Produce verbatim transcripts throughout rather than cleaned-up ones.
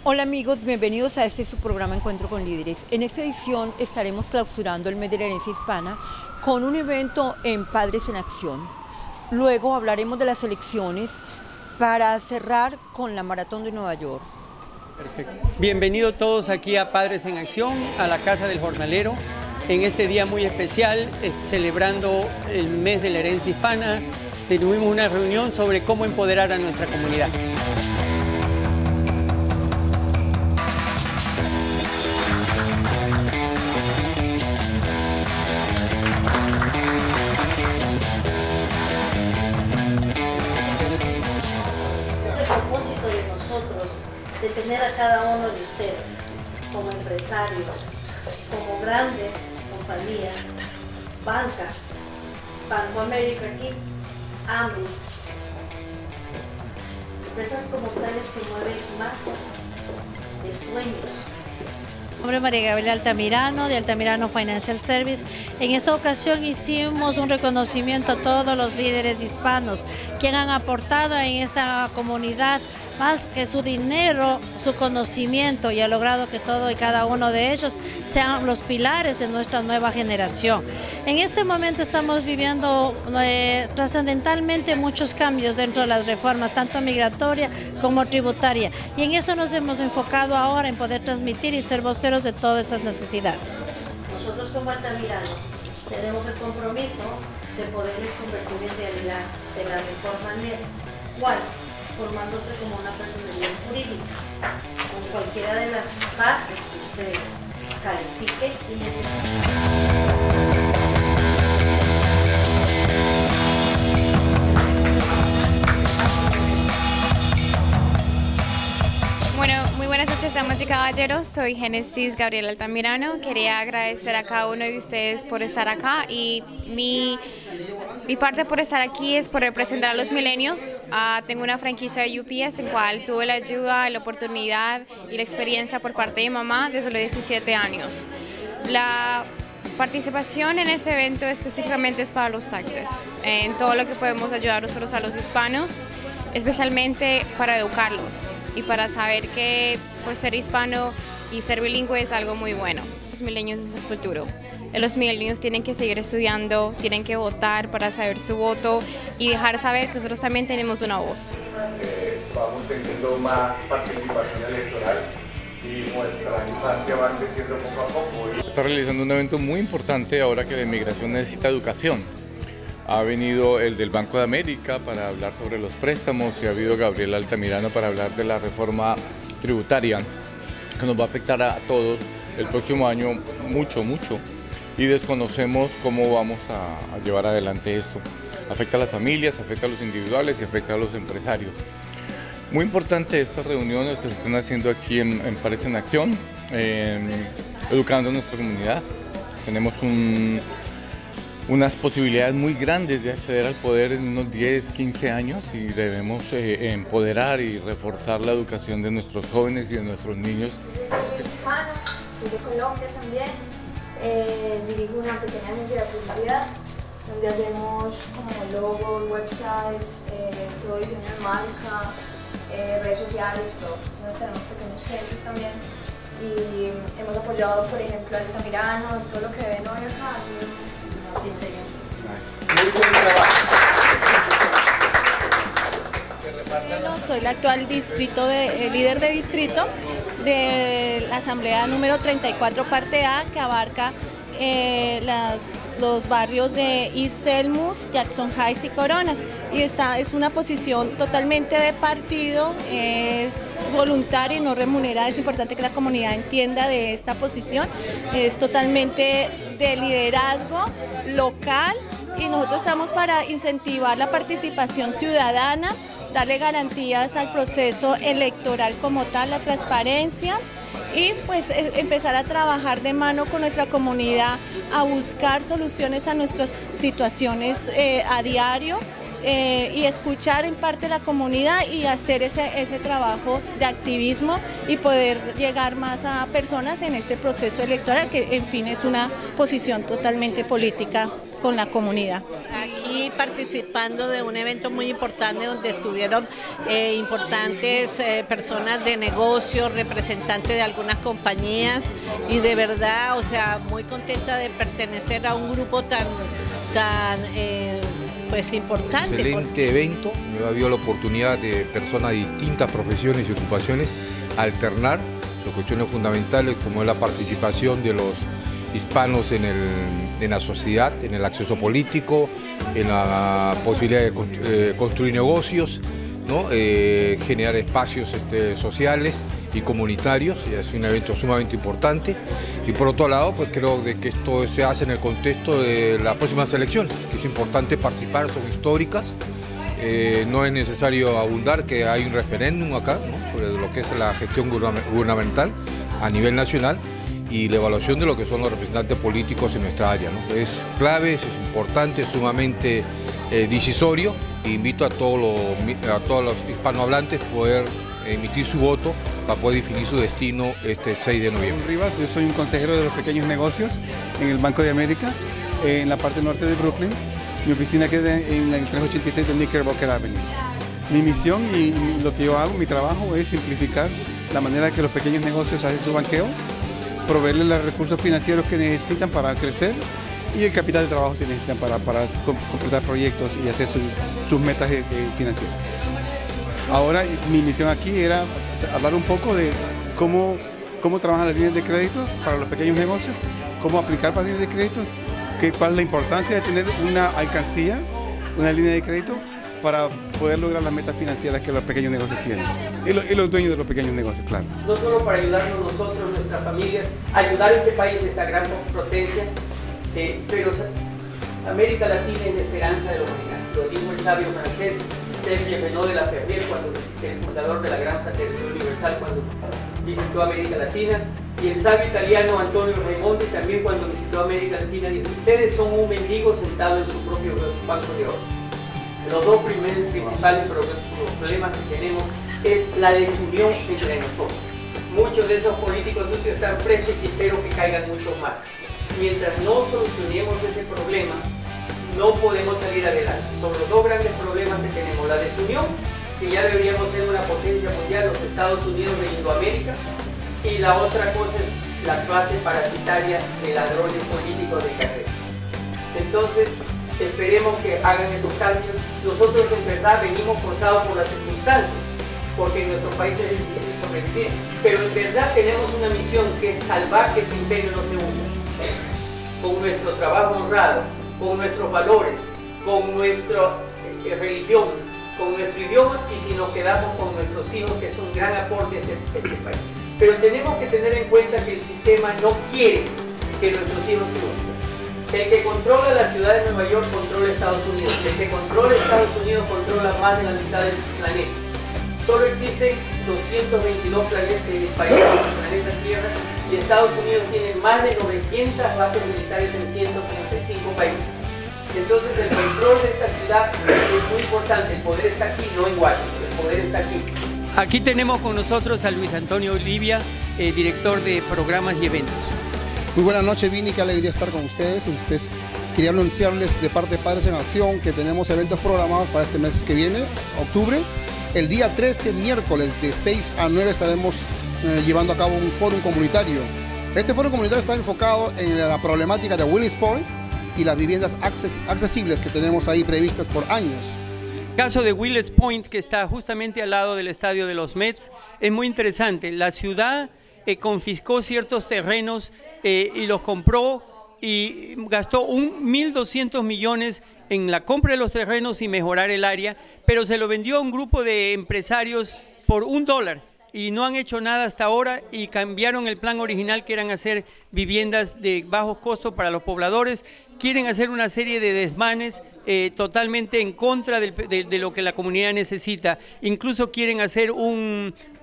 Hola amigos, bienvenidos a este su programa Encuentro con Líderes. En esta edición estaremos clausurando el mes de la herencia hispana con un evento en Padres en Acción. Luego hablaremos de las elecciones para cerrar con la Maratón de Nueva York. Perfecto. Bienvenidos todos aquí a Padres en Acción, a la Casa del Jornalero, en este día muy especial, eh, celebrando el mes de la herencia hispana. Tuvimos una reunión sobre cómo empoderar a nuestra comunidad. De tener a cada uno de ustedes como empresarios, como grandes compañías, banca, Banco América aquí, AMI, empresas como tales que mueven masas de sueños. Mi nombre es María Gabriela Altamirano, de Altamirano Financial Service. En esta ocasión hicimos un reconocimiento a todos los líderes hispanos que han aportado en esta comunidad más que su dinero, su conocimiento, y ha logrado que todo y cada uno de ellos sean los pilares de nuestra nueva generación. En este momento estamos viviendo eh, trascendentalmente muchos cambios dentro de las reformas, tanto migratoria como tributaria, y en eso nos hemos enfocado ahora en poder transmitir y ser voceros de todas estas necesidades. Nosotros como Altamirano tenemos el compromiso de poderles convertir en realidad de la mejor manera. ¿Cuál? Formándose como una personalidad jurídica, con cualquiera de las bases que ustedes califiquen y necesiten. Bueno, muy buenas noches, damas y caballeros. Soy Génesis Gabriela Altamirano. Quería agradecer a cada uno de ustedes por estar acá, y mi, mi parte por estar aquí es por representar a los milenios. Uh, tengo una franquicia de U P S en cual tuve la ayuda, la oportunidad y la experiencia por parte de mi mamá desde los diecisiete años. La participación en este evento específicamente es para los taxes, en todo lo que podemos ayudar nosotros a los hispanos, especialmente para educarlos y para saber que por ser hispano y ser bilingüe es algo muy bueno. Los milenios es el futuro. Los milenios tienen que seguir estudiando, tienen que votar para saber su voto y dejar saber que nosotros también tenemos una voz. Eh, vamos teniendo más participación electoral y nuestra infancia va creciendo poco a poco. Está realizando un evento muy importante ahora que la inmigración necesita educación. Ha venido el del Banco de América para hablar sobre los préstamos y ha habido Gabriela Altamirano para hablar de la reforma tributaria que nos va a afectar a todos el próximo año mucho, mucho, y desconocemos cómo vamos a, a llevar adelante esto. Afecta a las familias, afecta a los individuales y afecta a los empresarios. Muy importante estas reuniones que se están haciendo aquí en, en Padres en Acción, eh, educando a nuestra comunidad. Tenemos un... unas posibilidades muy grandes de acceder al poder en unos diez, quince años, y debemos eh, empoderar y reforzar la educación de nuestros jóvenes y de nuestros niños. Soy hispana, soy de Colombia también, eh, dirijo una pequeña agencia de publicidad donde hacemos como logos, websites, eh, todo diseño de marca, eh, redes sociales, todo. Entonces tenemos pequeños jefes también y hemos apoyado, por ejemplo, a Altamirano, todo lo que ven hoy acá. Diseño. Muy buen trabajo. Soy la actual distrito de, eh, líder de distrito de la Asamblea número treinta y cuatro parte A, que abarca eh, las, los barrios de East Selmus, Jackson Heights y Corona. Y esta es una posición totalmente de partido, es voluntaria y no remunerada. Es importante que la comunidad entienda de esta posición. Es totalmente de liderazgo local y nosotros estamos para incentivar la participación ciudadana, darle garantías al proceso electoral como tal, la transparencia, y pues empezar a trabajar de mano con nuestra comunidad a buscar soluciones a nuestras situaciones eh, a diario, eh, y escuchar en parte la comunidad y hacer ese, ese trabajo de activismo y poder llegar más a personas en este proceso electoral, que en fin es una posición totalmente política con la comunidad. Aquí participando de un evento muy importante donde estuvieron eh, importantes eh, personas de negocios, representantes de algunas compañías y de verdad, o sea, muy contenta de pertenecer a un grupo tan, tan eh, pues importante. Excelente evento, me ha habido la oportunidad de personas de distintas profesiones y ocupaciones alternar las cuestiones fundamentales como es la participación de los hispanos en, el, en la sociedad, en el acceso político, en la posibilidad de constru eh, construir negocios, ¿no? eh, generar espacios este, sociales y comunitarios, y es un evento sumamente importante. Y por otro lado, pues creo de que esto se hace en el contexto de las próximas elecciones, que es importante participar, son históricas. Eh, no es necesario abundar que hay un referéndum acá, ¿no? Sobre lo que es la gestión gubernamental a nivel nacional y la evaluación de lo que son los representantes políticos en nuestra área, ¿no? Es clave, es importante, es sumamente eh, decisorio. E invito a todos los, a todos los hispanohablantes a poder emitir su voto para poder definir su destino este seis de noviembre. Rivas, yo soy un consejero de los pequeños negocios en el Banco de América, en la parte norte de Brooklyn. Mi oficina queda en el trescientos ochenta y seis de Knickerbocker Avenue. Mi misión y lo que yo hago, mi trabajo es simplificar la manera que los pequeños negocios hacen su banqueo, proveerles los recursos financieros que necesitan para crecer y el capital de trabajo que necesitan para, para completar proyectos y hacer su, sus metas eh, financieras. Ahora mi misión aquí era hablar un poco de cómo, cómo trabajan las líneas de créditos para los pequeños negocios, cómo aplicar para líneas de crédito, qué, cuál es la importancia de tener una alcancía, una línea de crédito para poder lograr las metas financieras que los pequeños negocios tienen. Y, lo, y los dueños de los pequeños negocios, claro. No solo para ayudarnos nosotros, nuestras familias, ayudar a este país, esta gran potencia, eh, pero América Latina es la esperanza de la humanidad. Lo dijo el sabio francés Serge Renaud de la Ferrière, cuando, el fundador de la Gran Fraternidad Universal, cuando visitó América Latina, y el sabio italiano Antonio Raimondi también cuando visitó América Latina dijo: ustedes son un mendigo sentado en su propio banco de oro. Los dos primeros principales problemas que tenemos es la desunión entre nosotros. Muchos de esos políticos sucios están presos y espero que caigan muchos más. Mientras no solucionemos ese problema, no podemos salir adelante. Son los dos grandes problemas que tenemos: la desunión, que ya deberíamos ser una potencia mundial, los Estados Unidos de Indoamérica, y la otra cosa es la clase parasitaria de ladrones políticos de carrera. Entonces, esperemos que hagan esos cambios. Nosotros en verdad venimos forzados por las circunstancias, porque en nuestro país es difícil sobrevivir, pero en verdad tenemos una misión que es salvar que este imperio no se hunda. Con nuestro trabajo honrado, con nuestros valores, con nuestra eh, religión, con nuestro idioma, y si nos quedamos con nuestros hijos, que es un gran aporte a este, a este país. Pero tenemos que tener en cuenta que el sistema no quiere que nuestros hijos triunfen. El que controla la ciudad de Nueva York controla Estados Unidos. El que controla Estados Unidos controla más de la mitad del planeta. Solo existen doscientos veintidós planetas, países en el planeta Tierra, y Estados Unidos tiene más de novecientas bases militares en ciento treinta y cinco países. Entonces el control de esta ciudad es muy importante. El poder está aquí, no en Washington, el poder está aquí. Aquí tenemos con nosotros a Luis Antonio Olivia, eh, director de programas y eventos. Muy buenas noches, Vini, qué alegría estar con ustedes. ustedes. Quería anunciarles de parte de Padres en Acción que tenemos eventos programados para este mes que viene, octubre. El día trece, miércoles, de seis a nueve estaremos eh, llevando a cabo un foro comunitario. Este foro comunitario está enfocado en la problemática de Willis Point y las viviendas accesibles que tenemos ahí previstas por años. El caso de Willis Point, que está justamente al lado del estadio de los Mets, es muy interesante. La ciudad eh, confiscó ciertos terrenos eh, y los compró y gastó un mil doscientos millones en la compra de los terrenos y mejorar el área, pero se lo vendió a un grupo de empresarios por un dólar y no han hecho nada hasta ahora y cambiaron el plan original, que eran hacer viviendas de bajos costos para los pobladores. Quieren hacer una serie de desmanes eh, totalmente en contra del, de, de lo que la comunidad necesita. Incluso quieren hacer un,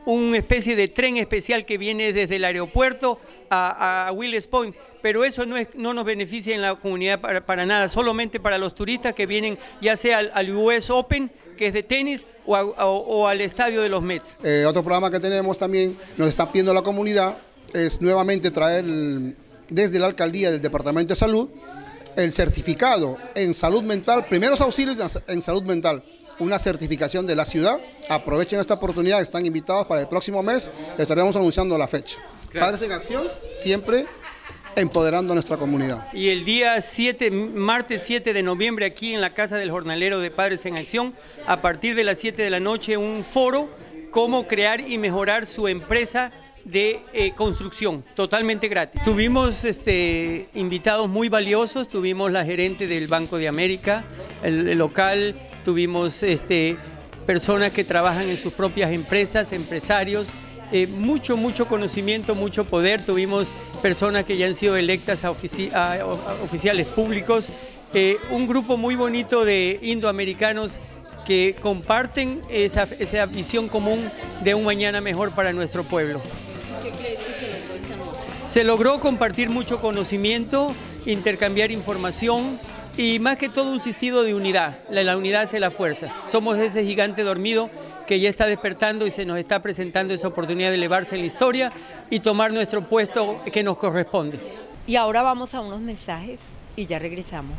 una especie de tren especial que viene desde el aeropuerto a, a Willis Point, pero eso no, es, no nos beneficia en la comunidad para, para nada, solamente para los turistas que vienen ya sea al, al U S Open, que es de tenis, o, a, o, o al estadio de los Mets. Eh, otro programa que tenemos también, nos está pidiendo la comunidad, es nuevamente traer el, desde la alcaldía del Departamento de Salud el certificado en salud mental, primeros auxilios en salud mental, una certificación de la ciudad. Aprovechen esta oportunidad, están invitados para el próximo mes, estaremos anunciando la fecha. Claro. Padres en Acción, siempre empoderando a nuestra comunidad. Y el día siete, martes siete de noviembre, aquí en la Casa del Jornalero de Padres en Acción, a partir de las siete de la noche, un foro, cómo crear y mejorar su empresa de eh, construcción, totalmente gratis. Tuvimos este, invitados muy valiosos, tuvimos la gerente del Banco de América, el, el local, tuvimos este, personas que trabajan en sus propias empresas, empresarios, eh, mucho, mucho conocimiento, mucho poder. Tuvimos personas que ya han sido electas a, ofici a, a oficiales públicos, eh, un grupo muy bonito de indoamericanos que comparten esa, esa visión común de un mañana mejor para nuestro pueblo. ¿Qué crees que se logró esta noche? Se logró compartir mucho conocimiento, intercambiar información y más que todo un sentido de unidad. La, la unidad hace la fuerza. Somos ese gigante dormido que ya está despertando y se nos está presentando esa oportunidad de elevarse en la historia y tomar nuestro puesto que nos corresponde. Y ahora vamos a unos mensajes y ya regresamos.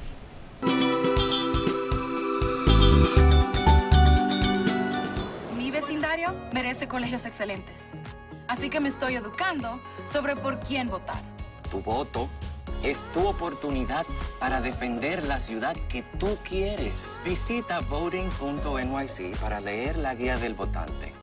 Mi vecindario merece colegios excelentes. Así que me estoy educando sobre por quién votar. Tu voto es tu oportunidad para defender la ciudad que tú quieres. Visita voting punto N Y C para leer la guía del votante.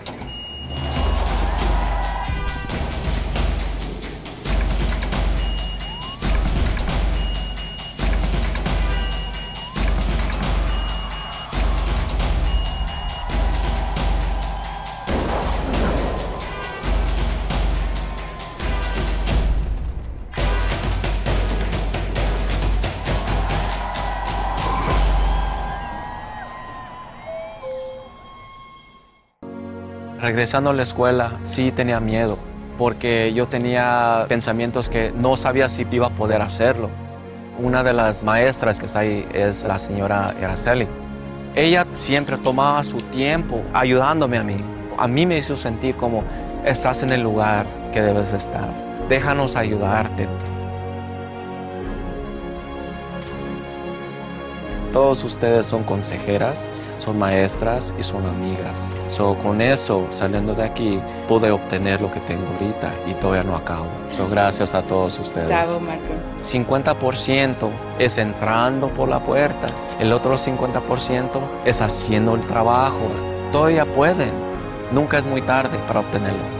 Regresando a la escuela, sí tenía miedo, porque yo tenía pensamientos que no sabía si iba a poder hacerlo. Una de las maestras que está ahí es la señora Araceli. Ella siempre tomaba su tiempo ayudándome a mí. A mí me hizo sentir como estás en el lugar que debes estar. Déjanos ayudarte. Todos ustedes son consejeras, son maestras y son amigas. So, con eso, saliendo de aquí, pude obtener lo que tengo ahorita y todavía no acabo. So, gracias a todos ustedes. Bravo, Marco. cincuenta por ciento es entrando por la puerta. El otro cincuenta por ciento es haciendo el trabajo. Todavía pueden. Nunca es muy tarde para obtenerlo.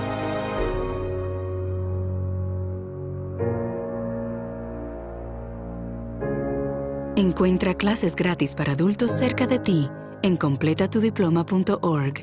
Encuentra clases gratis para adultos cerca de ti en completa tu diploma punto org.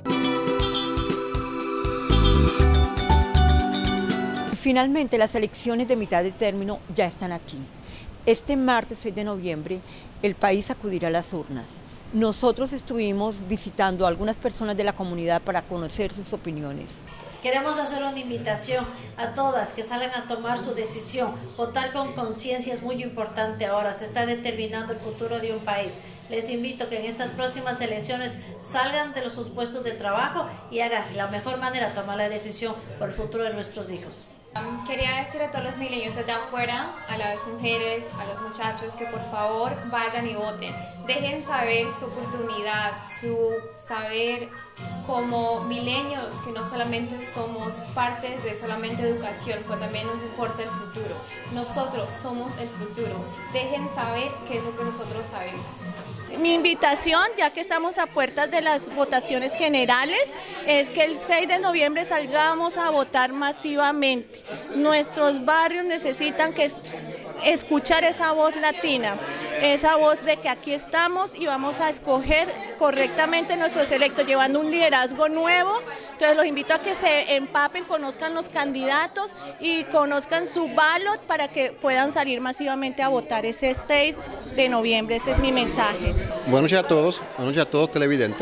Finalmente, las elecciones de mitad de término ya están aquí. Este martes seis de noviembre, el país acudirá a las urnas. Nosotros estuvimos visitando a algunas personas de la comunidad para conocer sus opiniones. Queremos hacer una invitación a todas que salgan a tomar su decisión. Votar con conciencia es muy importante ahora, se está determinando el futuro de un país. Les invito a que en estas próximas elecciones salgan de sus puestos de trabajo y hagan la mejor manera de tomar la decisión por el futuro de nuestros hijos. Um, quería decir a todos los milenios allá afuera, a las mujeres, a los muchachos, que por favor vayan y voten. Dejen saber su oportunidad, su saber como milenios, que no solamente somos partes de solamente educación, pero también nos importa el futuro. Nosotros somos el futuro. Dejen saber qué es lo que nosotros sabemos. Mi invitación, ya que estamos a puertas de las votaciones generales, es que el seis de noviembre salgamos a votar masivamente. Nuestros barrios necesitan que escuchar esa voz latina, esa voz de que aquí estamos y vamos a escoger correctamente nuestros electos, llevando un liderazgo nuevo. Entonces los invito a que se empapen, conozcan los candidatos y conozcan su ballot para que puedan salir masivamente a votar ese seis de noviembre. Ese es mi mensaje. Buenas noches a todos, buenas noches a todos televidentes.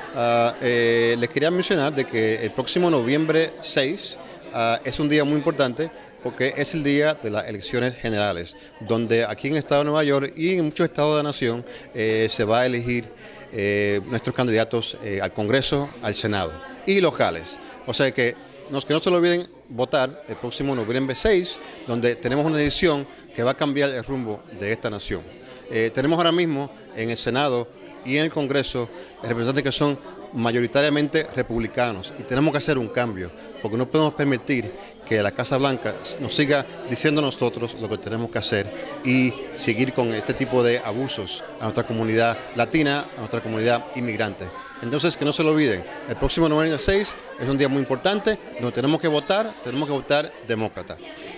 uh, eh, les quería mencionar de que el próximo noviembre seis uh, es un día muy importante porque es el día de las elecciones generales, donde aquí en el estado de Nueva York y en muchos estados de la nación eh, se va a elegir eh, nuestros candidatos eh, al Congreso, al Senado y locales. O sea que, no, que no se lo olviden votar el próximo noviembre seis, donde tenemos una decisión que va a cambiar el rumbo de esta nación. Eh, tenemos ahora mismo en el Senado y en el Congreso representantes que son mayoritariamente republicanos y tenemos que hacer un cambio porque no podemos permitir que la Casa Blanca nos siga diciendo a nosotros lo que tenemos que hacer y seguir con este tipo de abusos a nuestra comunidad latina, a nuestra comunidad inmigrante. Entonces, que no se lo olviden, el próximo noviembre seis es un día muy importante donde tenemos que votar, tenemos que votar demócrata.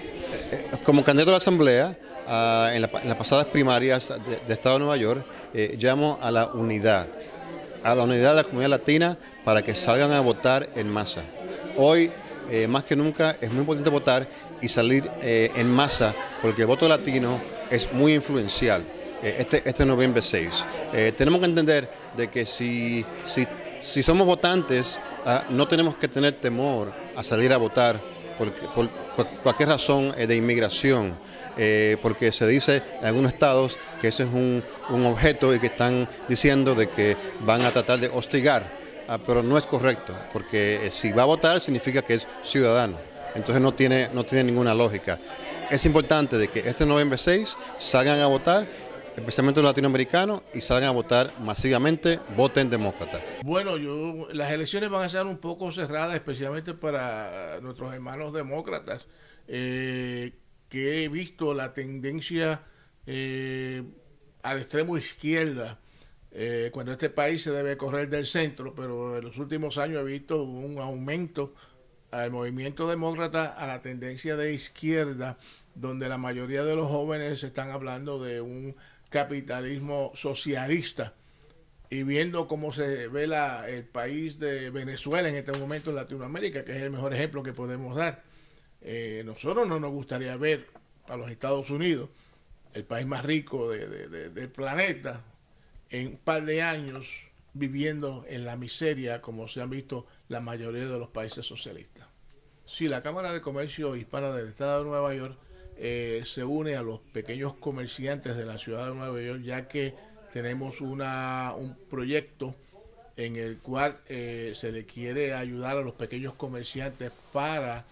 Como candidato a la Asamblea, uh, en, la, en las pasadas primarias de, de Estado de Nueva York, eh, llamo a la unidad, a la unidad de la comunidad latina para que salgan a votar en masa. Hoy, eh, más que nunca, es muy importante votar y salir eh, en masa porque el voto latino es muy influencial eh, este, este noviembre seis. Eh, tenemos que entender de que si, si, si somos votantes, uh, no tenemos que tener temor a salir a votar por, por, por cualquier razón eh, de inmigración. Eh, porque se dice en algunos estados que ese es un, un objeto y que están diciendo de que van a tratar de hostigar, ah, pero no es correcto, porque eh, si va a votar significa que es ciudadano, entonces no tiene, no tiene ninguna lógica. Es importante de que este noviembre seis salgan a votar, especialmente los latinoamericanos, y salgan a votar masivamente, voten demócrata. Bueno, yo, las elecciones van a ser un poco cerradas, especialmente para nuestros hermanos demócratas, eh, que he visto la tendencia eh, al extremo izquierda, eh, cuando este país se debe correr del centro, pero en los últimos años he visto un aumento al movimiento demócrata, a la tendencia de izquierda, donde la mayoría de los jóvenes están hablando de un capitalismo socialista, y viendo cómo se ve la, el país de Venezuela en este momento en Latinoamérica, que es el mejor ejemplo que podemos dar. Eh, nosotros no nos gustaría ver a los Estados Unidos, el país más rico de, de, de, del planeta, en un par de años viviendo en la miseria como se han visto la mayoría de los países socialistas. Sí, la Cámara de Comercio Hispana del Estado de Nueva York eh, se une a los pequeños comerciantes de la ciudad de Nueva York, ya que tenemos una, un proyecto en el cual eh, se le quiere ayudar a los pequeños comerciantes para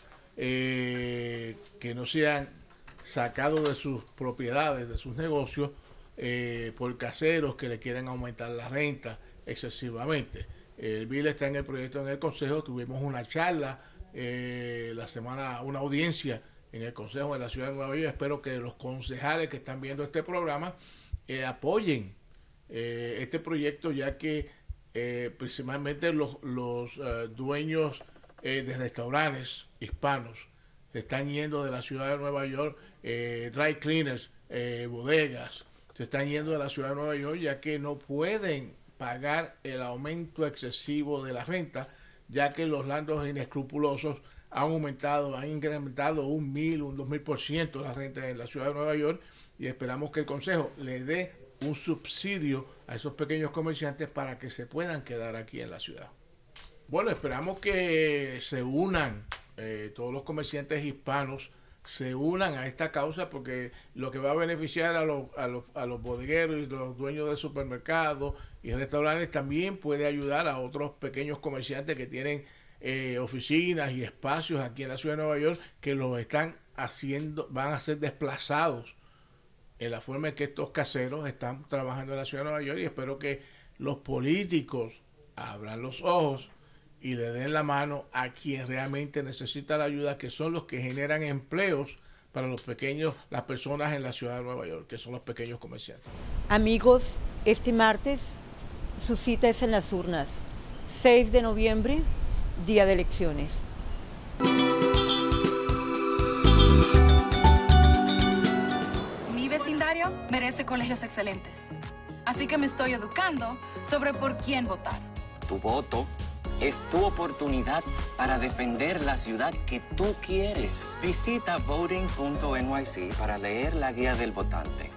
Eh, que no sean sacados de sus propiedades, de sus negocios, eh, por caseros que le quieren aumentar la renta excesivamente. El bill está en el proyecto en el Consejo. Tuvimos una charla eh, la semana, una audiencia en el Consejo de la Ciudad de Nueva York. Espero que los concejales que están viendo este programa eh, apoyen eh, este proyecto, ya que eh, principalmente los, los uh, dueños Eh, de restaurantes hispanos se están yendo de la ciudad de Nueva York, eh, dry cleaners, eh, bodegas, se están yendo de la ciudad de Nueva York ya que no pueden pagar el aumento excesivo de la renta, ya que los landlords inescrupulosos han aumentado, han incrementado un mil, un dos mil por ciento la renta en la ciudad de Nueva York, y esperamos que el Consejo le dé un subsidio a esos pequeños comerciantes para que se puedan quedar aquí en la ciudad. Bueno, esperamos que se unan, eh, todos los comerciantes hispanos se unan a esta causa, porque lo que va a beneficiar a los, a los, a los bodegueros y los dueños de supermercados y restaurantes también puede ayudar a otros pequeños comerciantes que tienen eh, oficinas y espacios aquí en la ciudad de Nueva York, que los están haciendo, van a ser desplazados en la forma en que estos caseros están trabajando en la ciudad de Nueva York, y espero que los políticos abran los ojos y le den la mano a quien realmente necesita la ayuda, que son los que generan empleos para los pequeños, las personas en la ciudad de Nueva York, que son los pequeños comerciantes. Amigos, este martes su cita es en las urnas, seis de noviembre, día de elecciones. Mi vecindario merece colegios excelentes, así que me estoy educando sobre por quién votar. Tu voto es tu oportunidad para defender la ciudad que tú quieres. Visita voting punto N Y C para leer la guía del votante.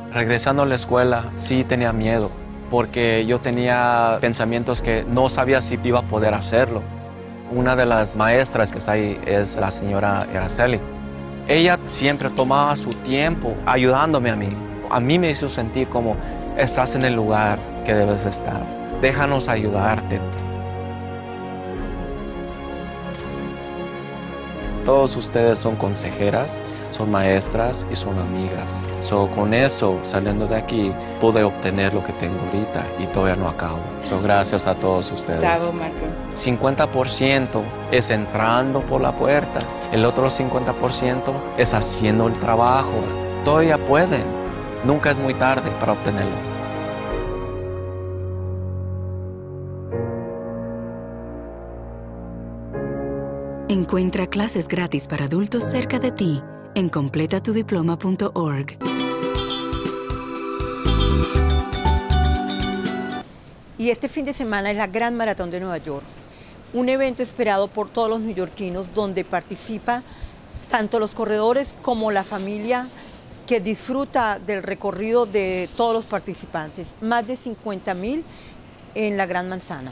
Regresando a la escuela, sí tenía miedo, porque yo tenía pensamientos que no sabía si iba a poder hacerlo. Una de las maestras que está ahí es la señora Araceli. Ella siempre tomaba su tiempo ayudándome a mí. A mí me hizo sentir como estás en el lugar que debes estar. Déjanos ayudarte. Todos ustedes son consejeras, son maestras y son amigas. So, con eso, saliendo de aquí, pude obtener lo que tengo ahorita y todavía no acabo. So, gracias a todos ustedes. Bravo, Marco. cincuenta por ciento es entrando por la puerta. El otro cincuenta por ciento es haciendo el trabajo. Todavía pueden. Nunca es muy tarde para obtenerlo. Encuentra clases gratis para adultos cerca de ti en completa tu diploma punto org. Y este fin de semana es la Gran Maratón de Nueva York, un evento esperado por todos los neoyorquinos donde participa tanto los corredores como la familia que disfruta del recorrido de todos los participantes, más de cincuenta mil en la Gran Manzana.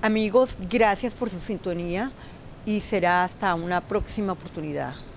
Amigos, gracias por su sintonía y será hasta una próxima oportunidad.